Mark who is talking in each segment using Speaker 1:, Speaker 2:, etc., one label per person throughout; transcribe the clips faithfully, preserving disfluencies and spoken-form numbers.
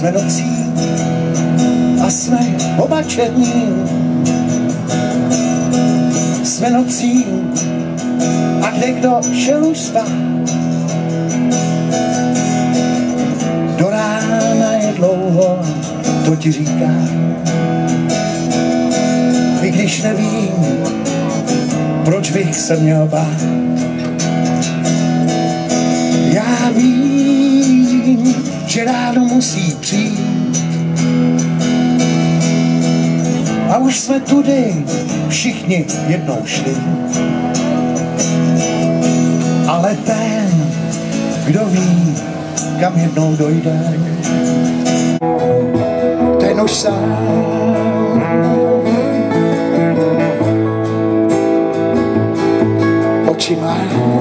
Speaker 1: jsme nocí a jsme oba černí. Jsme nocí a kde kdo šel už spát. Do rána je dlouho, to ti říkám. I když nevím, proč bych se měl bát. Já vím, že ráno musí přijít. A už jsme tudy všichni jednou šli. Ale ten, kdo ví, kam jednou dojde, ten už sám oči má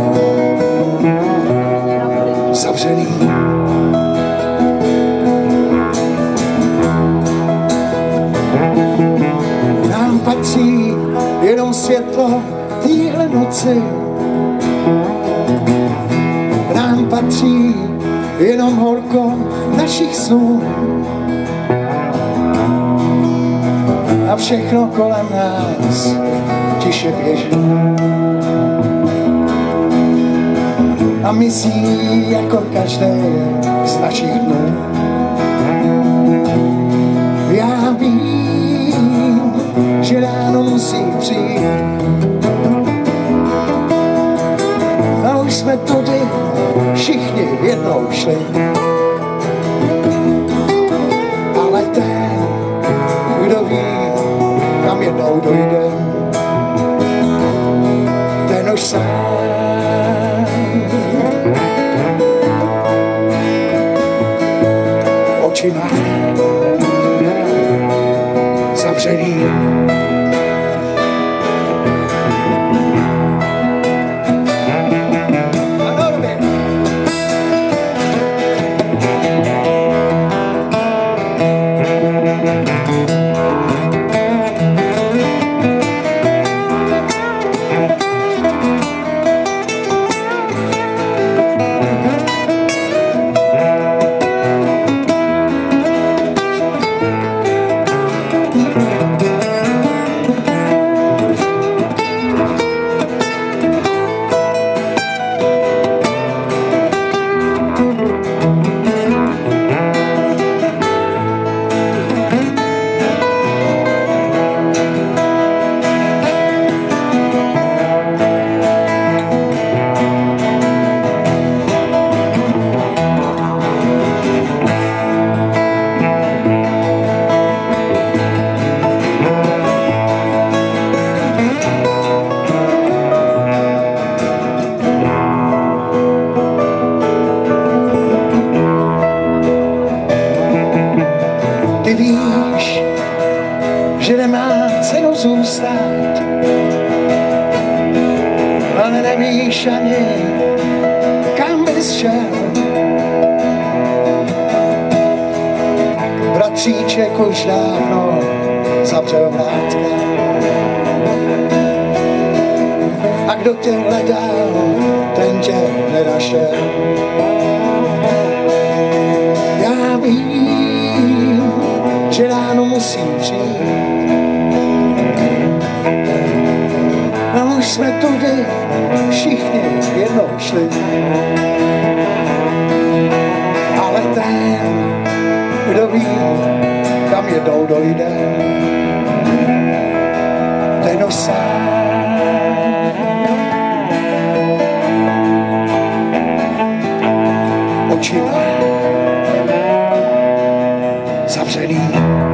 Speaker 1: zavřený. Nám patří jenom světlo téhle noci. Nám patří jenom horko našich snů. A všechno kolem nás tiše běží. A mizí jako každé z našich dnů. Já vím, že ráno musí přijít. A už jsme tudy všichni jednou šli. Ale ten, kdo ví, kam jednou dojde, ten už sám oči má zavřený. Ty víš, že nemá cenu zůstat, ale nevíš ani, kam bys šel. Bratříček už dávno zavřel vrátka. A kdo tě hledal, ten tě nenašel. Já vím, že ráno musí přijít. A už jsme tudy všichni jednou šli. Ale ten, kdo ví, kam jednou dojde, ten už sám oči má zavřený.